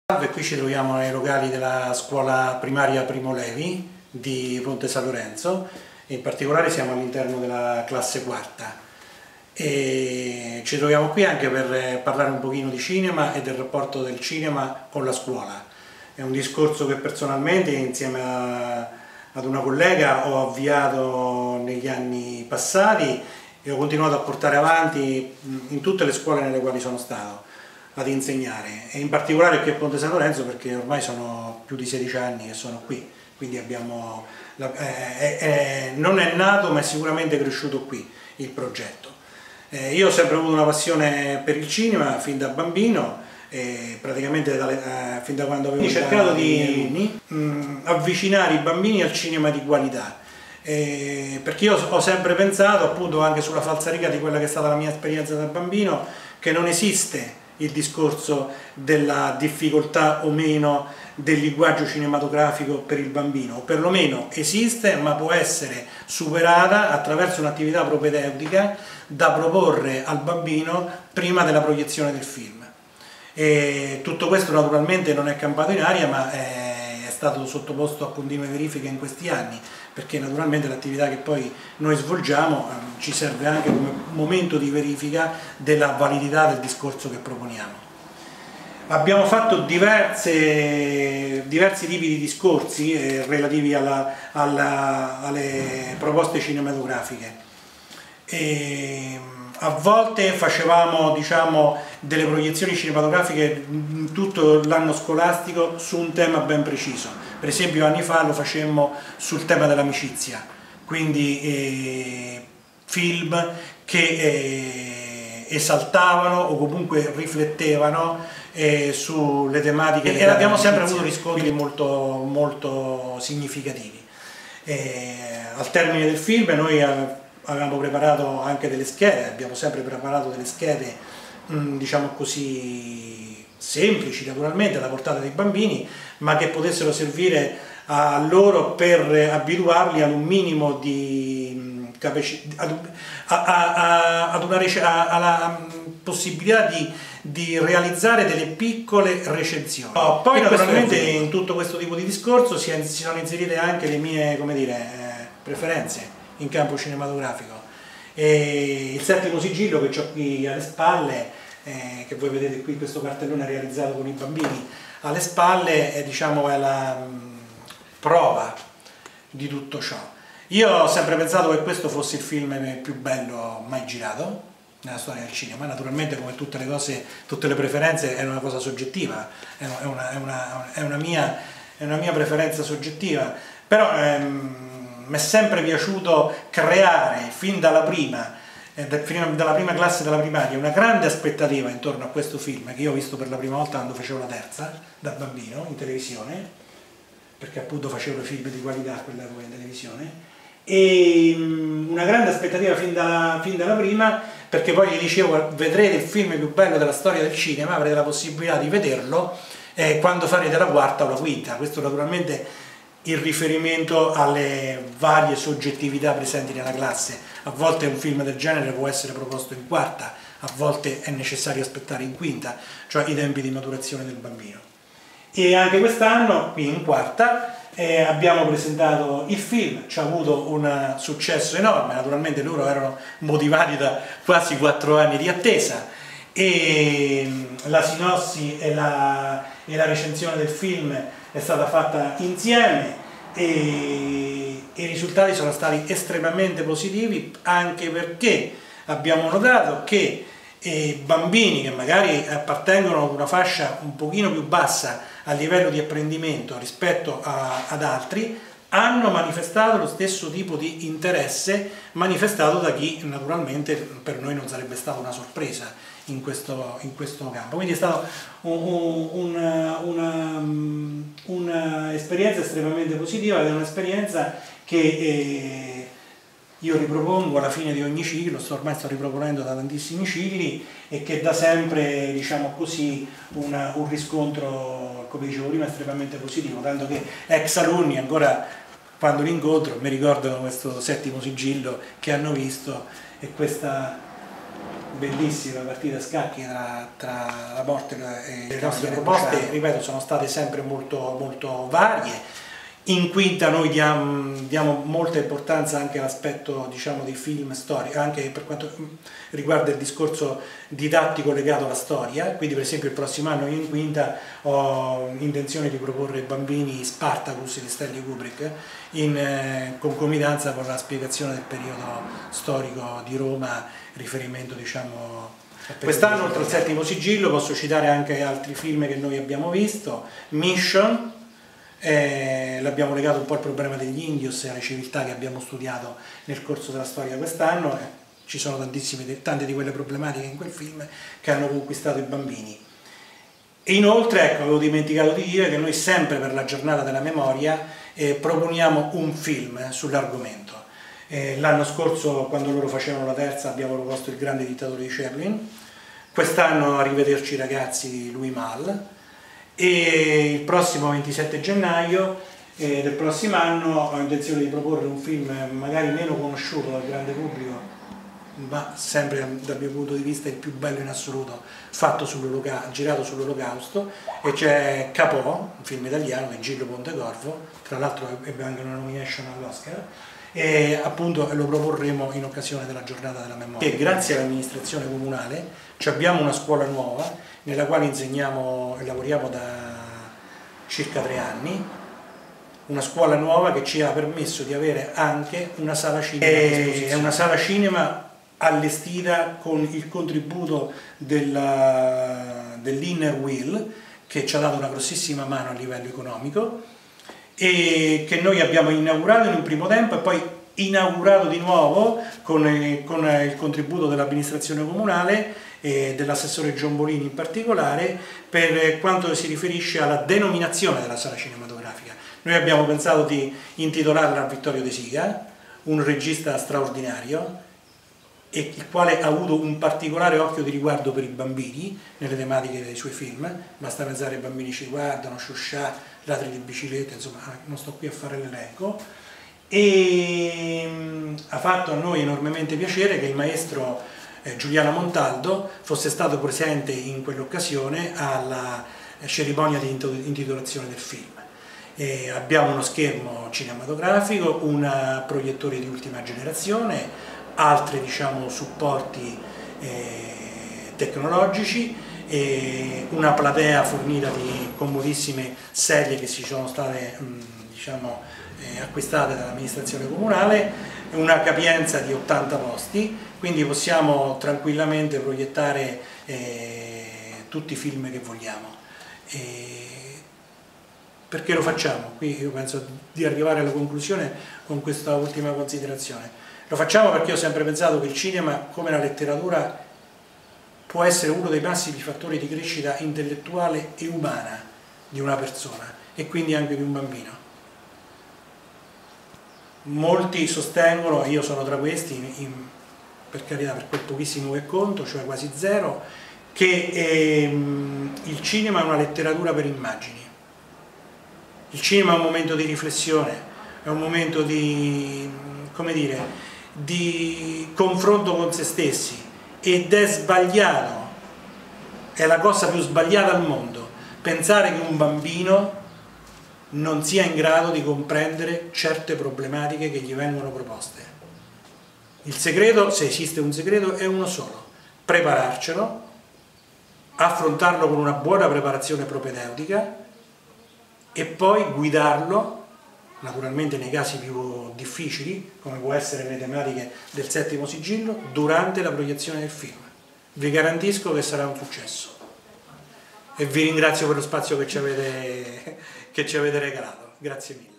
Salve, qui ci troviamo nei locali della scuola primaria Primo Levi di Ponte San Lorenzo, in particolare siamo all'interno della classe quarta e ci troviamo qui anche per parlare un pochino di cinema e del rapporto del cinema con la scuola. È un discorso che personalmente insieme ad una collega ho avviato negli anni passati e ho continuato a portare avanti in tutte le scuole nelle quali sono stato ad insegnare, e in particolare qui a Ponte San Lorenzo, perché ormai sono più di 16 anni che sono qui, quindi non è nato ma è sicuramente cresciuto qui il progetto. Io ho sempre avuto una passione per il cinema fin da bambino, praticamente fin da quando avevo cercato di avvicinare i bambini al cinema di qualità. Perché io ho sempre pensato, appunto, anche sulla falsariga di quella che è stata la mia esperienza da bambino, che non esiste il discorso della difficoltà o meno del linguaggio cinematografico per il bambino, o perlomeno esiste ma può essere superata attraverso un'attività propedeutica da proporre al bambino prima della proiezione del film. E tutto questo naturalmente non è campato in aria, ma è stato sottoposto a continue verifiche in questi anni, perché naturalmente l'attività che poi noi svolgiamo ci serve anche come momento di verifica della validità del discorso che proponiamo. Abbiamo fatto diversi tipi di discorsi relativi alle proposte cinematografiche. A volte facevamo, diciamo, delle proiezioni cinematografiche tutto l'anno scolastico su un tema ben preciso. Per esempio anni fa lo facemmo sul tema dell'amicizia, quindi film che esaltavano o comunque riflettevano sulle tematiche e abbiamo sempre avuto riscontri molto significativi. Al termine del film noi avevamo preparato anche delle schede, abbiamo sempre preparato delle schede, diciamo così, semplici naturalmente, alla portata dei bambini, ma che potessero servire a loro per abituarli ad un minimo di capacità, alla possibilità di realizzare delle piccole recensioni. Poi naturalmente in tutto questo tipo di discorso si sono inserite anche le mie, come dire, preferenze in campo cinematografico. E il settimo sigillo che ho qui alle spalle, che voi vedete qui, questo cartellone realizzato con i bambini alle spalle, diciamo, è la prova di tutto ciò. Io ho sempre pensato che questo fosse il film più bello mai girato nella storia del cinema. Naturalmente, come tutte le cose, tutte le preferenze, è una cosa soggettiva, è una mia preferenza soggettiva, però mi è sempre piaciuto creare fin dalla prima classe della primaria una grande aspettativa intorno a questo film, che io ho visto per la prima volta quando facevo la terza da bambino in televisione, perché appunto facevo film di qualità a quell'epoca in televisione, e una grande aspettativa fin dalla prima, perché poi gli dicevo: vedrete il film più bello della storia del cinema, avrete la possibilità di vederlo quando farete la quarta o la quinta. Questo naturalmente in riferimento alle varie soggettività presenti nella classe. A volte un film del genere può essere proposto in quarta, a volte è necessario aspettare in quinta, cioè i tempi di maturazione del bambino. E anche quest'anno, qui in quarta, abbiamo presentato il film, ci ha avuto un successo enorme, naturalmente loro erano motivati da quasi 4 anni di attesa, e la sinossi e la recensione del film è stata fatta insieme e i risultati sono stati estremamente positivi, anche perché abbiamo notato che bambini che magari appartengono ad una fascia un pochino più bassa a livello di apprendimento rispetto ad altri hanno manifestato lo stesso tipo di interesse manifestato da chi naturalmente per noi non sarebbe stata una sorpresa in questo campo. Quindi è stata un'esperienza estremamente positiva, ed è un'esperienza che io ripropongo alla fine di ogni ciclo, ormai sto riproponendo da tantissimi cicli, e che da sempre, diciamo così, un riscontro, come dicevo prima, estremamente positivo, tanto che ex alunni ancora quando li incontro mi ricordano questo settimo sigillo che hanno visto e questa bellissima partita a scacchi tra la morte e le nostre proposte, ripeto, sono state sempre molto varie. In quinta noi diamo molta importanza anche all'aspetto, diciamo, dei film storici, anche per quanto riguarda il discorso didattico legato alla storia. Quindi per esempio il prossimo anno io in quinta ho intenzione di proporre ai bambini Spartacus di Stanley Kubrick in concomitanza con la spiegazione del periodo storico di Roma, riferimento, diciamo, quest'anno. Oltre al Settimo Sigillo posso citare anche altri film che noi abbiamo visto. Mission, l'abbiamo legato un po' al problema degli indios e alle civiltà che abbiamo studiato nel corso della storia quest'anno. Ci sono tante di quelle problematiche in quel film che hanno conquistato i bambini. E inoltre, ecco, avevo dimenticato di dire che noi sempre per la giornata della memoria proponiamo un film sull'argomento. L'anno scorso, quando loro facevano la terza, abbiamo proposto Il grande dittatore di Chaplin. Quest'anno Arrivederci ragazzi di Louis Malle. E il prossimo 27 gennaio del prossimo anno ho intenzione di proporre un film magari meno conosciuto dal grande pubblico, ma sempre dal mio punto di vista il più bello in assoluto, girato sull'Olocausto, e c'è Capò, un film italiano di Gillo Pontecorvo, tra l'altro ebbe anche una nomination all'Oscar, e appunto lo proporremo in occasione della giornata della memoria. E grazie all'amministrazione comunale abbiamo una scuola nuova nella quale insegniamo e lavoriamo da circa 3 anni, una scuola nuova che ci ha permesso di avere anche una sala cinema a disposizione. È una sala cinema allestita con il contributo dell'Inner Wheel, che ci ha dato una grossissima mano a livello economico, e che noi abbiamo inaugurato in un primo tempo e poi inaugurato di nuovo con il contributo dell'amministrazione comunale e dell'assessore Giombolini in particolare, per quanto si riferisce alla denominazione della sala cinematografica. Noi abbiamo pensato di intitolarla Vittorio De Sica, un regista straordinario, e il quale ha avuto un particolare occhio di riguardo per i bambini nelle tematiche dei suoi film. Basta pensare ai Bambini ci guardano, Sciuscià, Ladri di biciclette, insomma non sto qui a fare l'elenco. E ha fatto a noi enormemente piacere che il maestro Giuliano Montaldo fosse stato presente in quell'occasione alla cerimonia di intitolazione del film. Abbiamo uno schermo cinematografico, un proiettore di ultima generazione, altri, diciamo, supporti tecnologici, una platea fornita di comodissime sedie che ci sono state diciamo, acquistate dall'amministrazione comunale, una capienza di 80 posti, quindi possiamo tranquillamente proiettare tutti i film che vogliamo. Perché lo facciamo? Qui io penso di arrivare alla conclusione con questa ultima considerazione. Lo facciamo perché ho sempre pensato che il cinema, come la letteratura, può essere uno dei massimi fattori di crescita intellettuale e umana di una persona, e quindi anche di un bambino. Molti sostengono, io sono tra questi, per carità, per quel pochissimo che conto, cioè quasi zero, che il cinema è una letteratura per immagini. Il cinema è un momento di riflessione, è un momento di, come dire, di confronto con se stessi, ed è sbagliato, è la cosa più sbagliata al mondo, pensare che un bambino non sia in grado di comprendere certe problematiche che gli vengono proposte. Il segreto, se esiste un segreto, è uno solo: prepararcelo, affrontarlo con una buona preparazione propedeutica e poi guidarlo, naturalmente nei casi più difficili, come può essere le tematiche del Settimo Sigillo, durante la proiezione del film. Vi garantisco che sarà un successo. E vi ringrazio per lo spazio che ci avete regalato. Grazie mille.